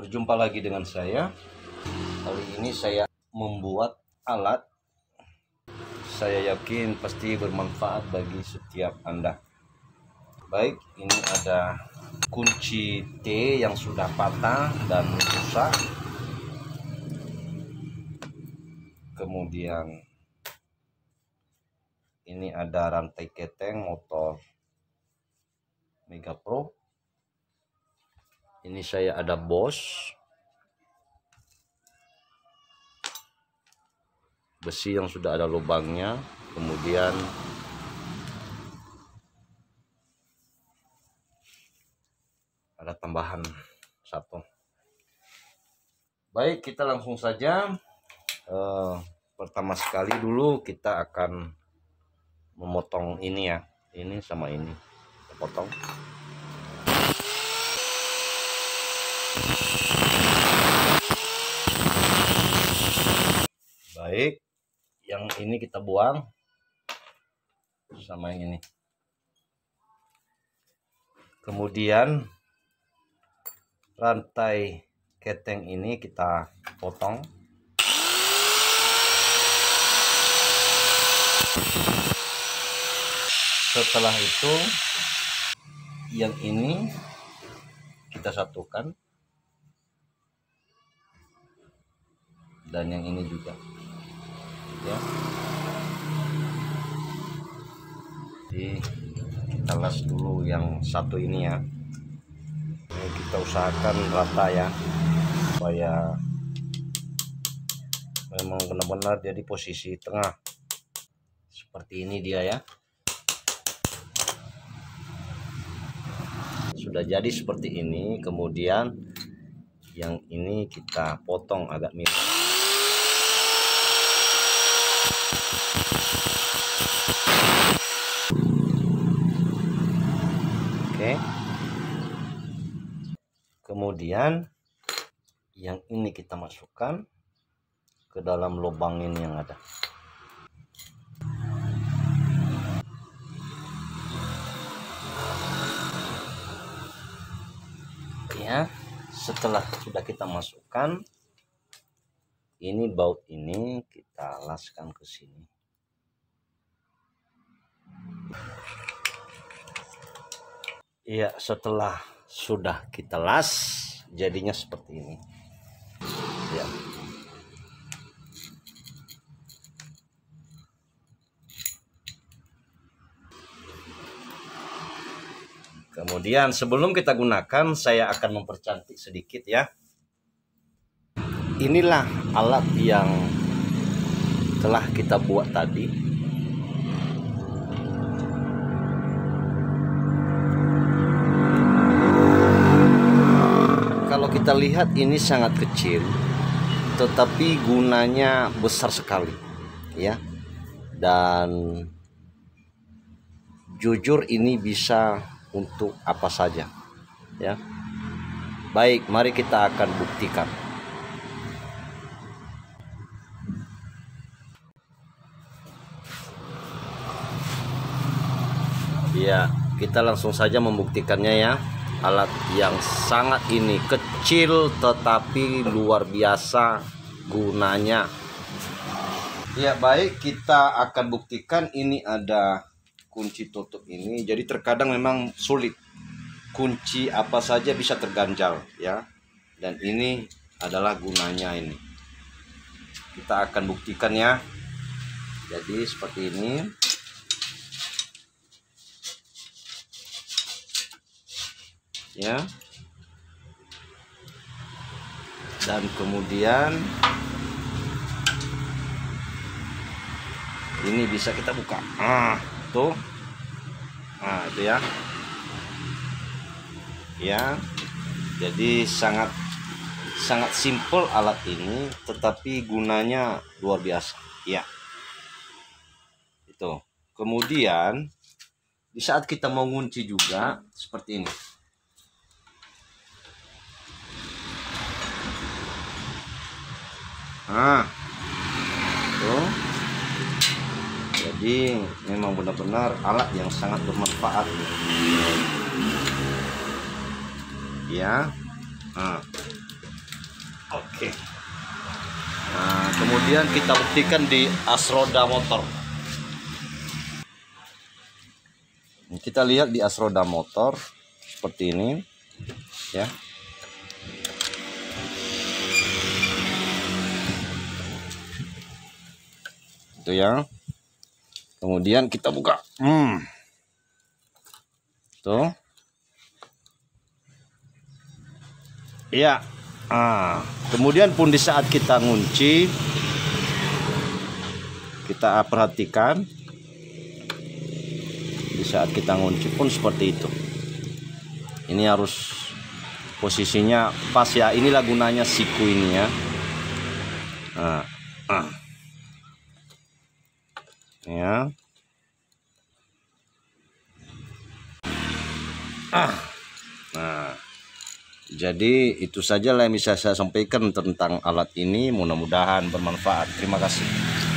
Berjumpa lagi dengan saya. Kali ini saya membuat alat. Saya yakin pasti bermanfaat bagi setiap Anda. Baik, ini ada kunci T yang sudah patah dan rusak. Kemudian ini ada rantai keteng motor Mega Pro. Ini saya ada Bosch besi yang sudah ada lubangnya. Kemudian ada tambahan satu. Baik, kita langsung saja. Pertama sekali dulu kita akan memotong ini ya, ini sama ini kita potong. Baik, yang ini kita buang sama yang ini. Kemudian rantai keteng ini kita potong. Setelah itu yang ini kita satukan dan yang ini juga ya. Jadi kita las dulu yang satu ini ya. Ini kita usahakan rata ya, supaya memang benar-benar jadi posisi tengah. Seperti ini dia ya. Sudah jadi seperti ini. Kemudian yang ini kita potong agak miring. Oke. Kemudian yang ini kita masukkan ke dalam lubang ini yang ada. Ya, setelah sudah kita masukkan, ini baut ini kita laskan ke sini. Iya, setelah sudah kita las, jadinya seperti ini. Ya. Kemudian sebelum kita gunakan, saya akan mempercantik sedikit ya. Inilah alat yang telah kita buat tadi. Kalau kita lihat ini sangat kecil, tetapi gunanya besar sekali ya. Dan jujur ini bisa untuk apa saja ya. Baik, mari kita akan buktikan. Ya, kita langsung saja membuktikannya ya. Alat yang sangat ini kecil tetapi luar biasa gunanya. Ya, baik, kita akan buktikan. Ini ada kunci tutup ini. Jadi terkadang memang sulit. Kunci apa saja bisa terganjal ya. Dan ini adalah gunanya ini. Kita akan buktikan ya. Jadi seperti ini. Ya. Dan kemudian ini bisa kita buka. Tuh. Nah, itu ya. Ya. Jadi sangat simpel alat ini, tetapi gunanya luar biasa. Ya. Itu. Kemudian di saat kita mau ngunci juga seperti ini. Tuh. Jadi memang benar-benar alat yang sangat bermanfaat ya. Oke. Nah, kemudian kita buktikan di as roda motor. Kita lihat di as roda motor seperti ini, ya. Itu ya. Kemudian kita buka. Tuh. Iya. Kemudian pun di saat kita ngunci, kita perhatikan di saat kita ngunci pun seperti itu. Ini harus posisinya pas ya. Inilah gunanya siku ini ya. Ya. Nah, jadi itu saja yang bisa saya sampaikan tentang alat ini. Mudah-mudahan bermanfaat. Terima kasih.